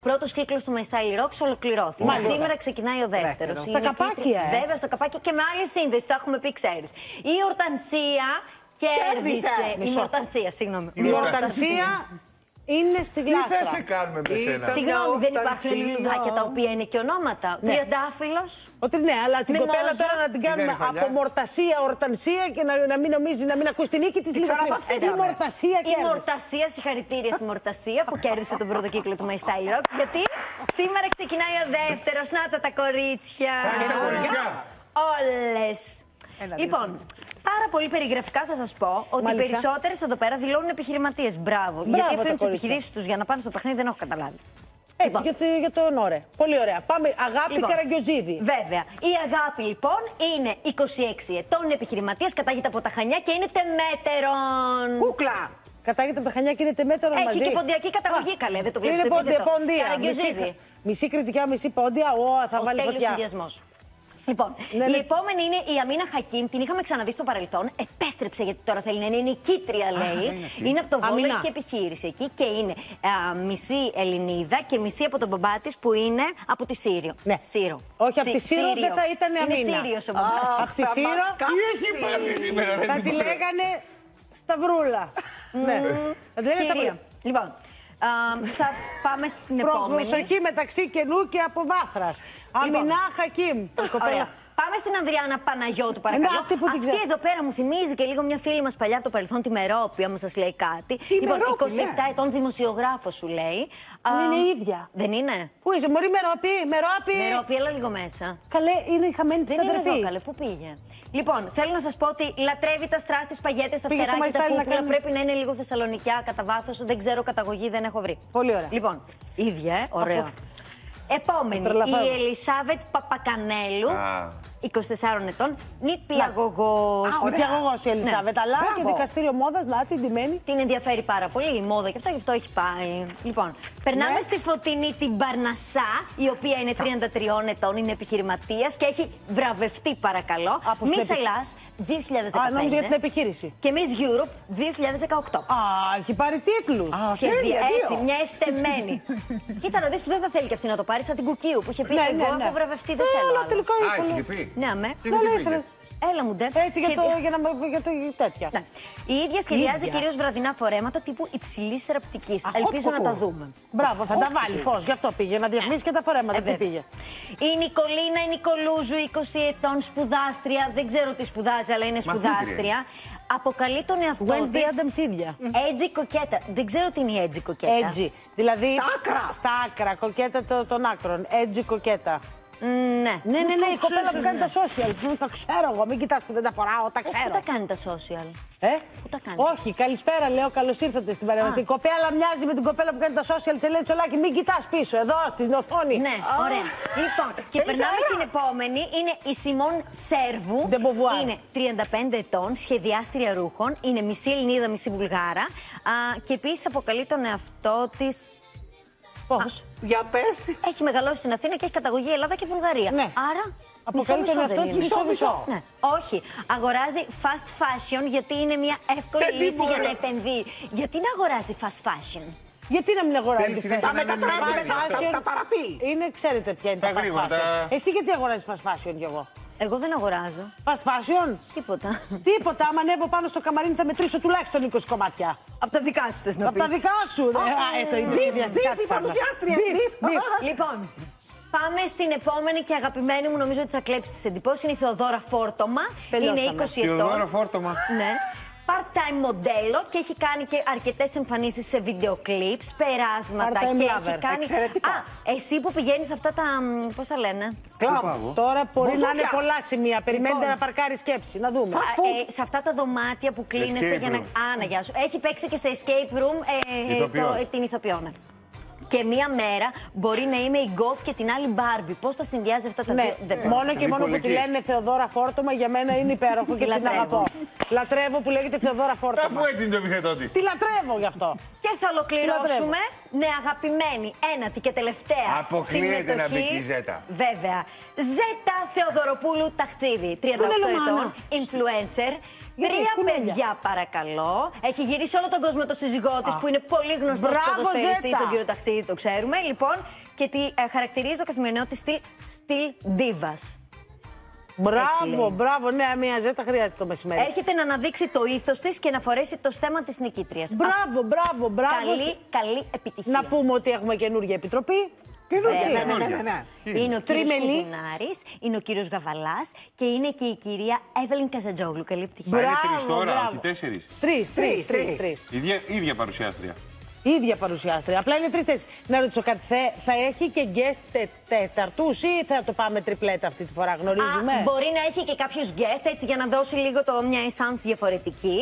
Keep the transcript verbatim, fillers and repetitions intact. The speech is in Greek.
πρώτος κύκλος του My Style Rocks ολοκληρώθηκε. Μάλιστα. Σήμερα ξεκινάει ο δεύτερος. Στα καπάκι, ε. Βέβαια, στο καπάκι και με άλλη σύνδεση, το έχουμε πει, ξέρεις. Η Ορτανσία κέρδισε. Η Μορτανσία, συγγνώμη. Η Ορτανσία είναι στη Γλάστρα. Τι δεν σε κάνουμε με σένα. Συγγνώμη, δεν υπάρχουν λουλουδάκια τα οποία είναι και ονόματα. Ναι. Τριαντάφυλλος. Ότι ναι, αλλά την Μεμόζα. κοπέλα τώρα να την κάνουμε από Μορτασία, Ορτανσία και να, να μην νομίζει, να μην ακούσει την νίκη της λίγο πριν. Η Μορτασία κέρδισε. Η Μορτασία, συγχαρητήρια στη Μορτασία που κέρδισε τον πρώτο κύκλο του My Style Rock. Γιατί σήμερα ξεκινάει ο δεύτερος. Να τα τα κορίτσια. Όλες. Λοιπόν, πάρα πολύ περιγραφικά θα σας πω ότι οι περισσότερες εδώ πέρα δηλώνουν επιχειρηματίες. Μπράβο. Μπράβο, γιατί αφήνουν τις επιχειρήσεις τους για να πάνε στο παιχνίδι, δεν έχω καταλάβει. Έτσι, λοιπόν. για, το, για τον Ωρε. Πολύ ωραία. Πάμε. Αγάπη λοιπόν, Καραγκιόζηδη. Βέβαια. Η Αγάπη λοιπόν είναι είκοσι έξι ετών, είναι επιχειρηματίας, κατάγεται από τα Χανιά και είναι τεμέτερον. Κούκλα! Κατάγεται από τα Χανιά και είναι τεμέτερον Έχει μαζί. Έχει και ποντιακή καταγωγή, καλέ. Δεν το βλέπεις. Είναι ποντια, ποντία. Μισή, μισή κριτικά, μισή πόντια. Ω, θα ο βάλει φωτιά. Συνδυασμός. Λοιπόν, ναι, η ναι. επόμενη είναι η Αμίνα Χακίμ. Την είχαμε ξαναδεί στο παρελθόν. Επέστρεψε γιατί τώρα θέλει να είναι νικήτρια, λέει. Α, είναι, είναι από το Βόλο, έχει και επιχείρηση εκεί και είναι α, μισή Ελληνίδα και μισή από τον μπαμπά της που είναι από τη Σύριο. Ναι. Σύρο. Όχι, από τη Σύρο δεν θα ήταν Αμίνα. Είναι Σύριος ο μπαμπάς. Από τη Σύρο θα τη λέγανε Σταυρούλα. Ναι. Θα τη λέγανε Σταυρούλα. Λοιπόν. Uh, θα πάμε στην επόμενη. Προσοχή μεταξύ κενού και αποβάθρας. Λοιπόν. Αμινά Χακίμ. Πάμε στην Ανδριάννα Παναγιώτου, παρακαλώ. Να, αυτή εδώ πέρα μου θυμίζει και λίγο μια φίλη μας παλιά από το παρελθόν, τη Μερόπη, άμα σας λέει κάτι. Η λοιπόν, Μερόπη, είκοσι επτά ναι. ετών δημοσιογράφος σου λέει. Uh, είναι η ίδια. Δεν είναι. Πού είσαι, μωρή Μερόπη, Μερόπη. Μερόπη, έλα λίγο μέσα. Καλέ, είναι η χαμένη της αδερφή. Δεν είναι εδώ, καλέ, πού πήγε. Λοιπόν, θέλω να σας πω ότι λατρεύει τα στρά, τις παγέτες, τα φτεράκια, τα κούκλα. Κάνει... Πρέπει να είναι λίγο θεσσαλονικιά κατά βάθος. Δεν ξέρω καταγωγή, δεν έχω βρει. Πολύ ωραία. Λοιπόν, ίδια, ε, ωραία. Από... Επόμενη, η Ελισάβετ Παπακανέλου. Ah. είκοσι τεσσάρων ετών, νηπιαγωγός. Νηπιαγωγός η Ελισάβετ, ναι. αλλά Μπράβο. Και δικαστήριο μόδας, να την τιμένη. Την ενδιαφέρει πάρα πολύ η μόδα και αυτό, γι' αυτό έχει πάει. Λοιπόν, περνάμε Next. στη Φωτεινή την Παρνασά, η οποία είναι τριάντα τριών ετών, είναι επιχειρηματίας και έχει βραβευτεί, παρακαλώ. Miss Ελλάς δύο χιλιάδες δεκαπέντε. Α, νόμιζα για την επιχείρηση. Και Miss Europe δύο χιλιάδες δεκαοκτώ. Α, έχει πάρει τίτλους. Α, Σχεδία, έτσι, μια εστεμένη. Κοίτα να δεις που δεν θα θέλει και αυτή να το πάρει, σαν την Κουκίου που είχε πει: εγώ έχω βραβευτεί, δεν θέλω. Ναι, αμέ. Έλα μου, ντε. Έτσι για το, για, να, για το τέτοια. Ναι. Η ίδια σχεδιάζει κυρίως βραδινά φορέματα τύπου υψηλής θεραπευτικής. Ελπίζω να τα δούμε. Μπράβο, θα τα βάλει. Πώς, γι' αυτό πήγε, να διαφημίσει και τα φορέματα. Τι πήγε. Η Νικολίνα η Νικολούζου, είκοσι ετών, σπουδάστρια. Δεν ξέρω τι σπουδάζει, αλλά είναι σπουδάστρια. Αποκαλεί τον εαυτό της Wednesday Addams ίδια. Έτζι κοκέτα. Δεν ξέρω τι είναι η έτζι κοκέτα. Έτζι. Δηλαδή. Στα άκρα. Στα άκρα, κοκέτα των άκρων. Έτζι κοκέτα. Ναι, ναι, ναι, ναι, η κοπέλα που κάνει τα social. Το ξέρω εγώ, μην κοιτάς που δεν τα φοράω, τα ξέρω. Πού τα κάνει τα social. Ε? Πού τα κάνει. Όχι, καλησπέρα, λέω, καλώς ήρθατε στην παρέμβαση. Η κοπέλα μοιάζει με την κοπέλα που κάνει τα social, τσελέ τσολάκι, μην κοιτάς πίσω, εδώ, στην οθόνη. Ναι, ωραία. Λοιπόν, και περνάμε στην επόμενη, είναι η Σιμών Σέρβου. Είναι τριάντα πέντε ετών, σχεδιάστρια ρούχων, είναι μισή Ελληνίδα, μισή Βουλγάρα και επίσης αποκαλεί τον εαυτό της. Πώς? Για πες. Έχει μεγαλώσει στην Αθήνα και έχει καταγωγή Ελλάδα και Βουλγαρία. Ναι. Άρα. Αποκαλεί τον εαυτό του μισό-μισό. Ναι. Όχι. Αγοράζει fast fashion γιατί είναι μια εύκολη ε, λύση για να επενδύει. Γιατί να αγοράζει fast fashion. Γιατί να μην αγοράζει τα μετατρέπει μετά, τα παραπεί. Είναι, ξέρετε ποια είναι τα fast fashion. Εσύ γιατί αγοράζει fast fashion κι εγώ. Εγώ δεν αγοράζω. Fast fashion. Τίποτα. Τίποτα. Άμα ανέβω πάνω στο καμαρίνι θα μετρήσω τουλάχιστον είκοσι κομμάτια. Από τα δικά σου θες να πεις. Από τα δικά σου. Ε, το είναι συνδυαστικά της παρουσιάστρια. Λοιπόν, πάμε στην επόμενη και αγαπημένη μου, νομίζω ότι θα κλέψει τις εντυπώσεις. Είναι η Θεοδώρα Φόρτωμα. Είναι είκοσι ετών. Θεοδώρα Φόρτωμα. Ναι. part-time μοντέλο και έχει κάνει και αρκετές εμφανίσεις σε βίντεο κλιπς, περάσματα και έχει κάνει... Εξαιρετικά. Α, εσύ που πηγαίνεις σε αυτά τα... πώς τα λένε? Κλαμπ. Τώρα μπορεί Μπουζούκια. να είναι πολλά σημεία. Περιμένετε Λοιπόν. να παρκάρει σκέψη, να δούμε. Ε, σε αυτά τα δωμάτια που κλείνεστε για να... Α, να γεια σου. Έχει παίξει και σε escape room ε, το, ε, την ηθοποιόνα. Και μία μέρα μπορεί να είμαι η Γκοφ και την άλλη Μπάρμπι. Πώς τα συνδυάζει αυτά τα ναι, δύο? μόνο και μόνο που τη λένε Θεοδώρα Φόρτωμα για μένα είναι υπέροχο και την αγαπώ. Λατρεύω που λέγεται Θεοδώρα Φόρτωμα. Αφού έτσι είναι το επιθετό της. Τη λατρεύω γι' αυτό. Και Και θα ολοκληρώσουμε με αγαπημένη ένατη και τελευταία Αποκλείεται να μπει συμμετοχή. και η Ζέτα. Βέβαια. Ζέτα Θεοδωροπούλου Ταχτσίδη, τριάντα οκτώ ετών, influencer. Τρία παιδιά, παρακαλώ. Έχει γυρίσει όλο τον κόσμο το σύζυγό τη, που είναι πολύ γνωστό ποδοσφαιριστής, τον κύριο Ταχτσίδη, το ξέρουμε. Λοιπόν, και τη ε, χαρακτηρίζει το καθημερινό τη στυλ, στυλ ντίβας. Μπράβο, μπράβο. Ναι, μια Ζέτα χρειάζεται το μεσημέρι. Έρχεται να αναδείξει το ήθος της και να φορέσει το στέμμα της νικήτριας. Μπράβο, μπράβο, μπράβο. Καλή, καλή επιτυχία. Να πούμε ότι έχουμε καινούργια επιτροπή. Καινούργια, ναι, ναι, ναι, ναι. Είναι ο κύριος Κουδουνάρης, είναι ο κύριος Γαβαλάς και είναι και η κυρία Εύελιν Καζατζόγλου. Καλή επιτυχία. Θα είναι Μπράβο, τρεις τώρα, μπράβο. όχι τέσσερις. Τρεις, τρεις, Τρεις, τρεις, τρεις. τρεις. Ίδια, ίδια παρουσιάστρια. Ίδια παρουσιάστρια. Απλά είναι τρεις θέσεις. Να ρωτήσω κάτι. Θα, θα έχει και guest τε, τέταρτους ή θα το πάμε τριπλέτα αυτή τη φορά, γνωρίζουμε. Α, μπορεί να έχει και κάποιους guest, έτσι για να δώσει λίγο το, μια essence διαφορετική.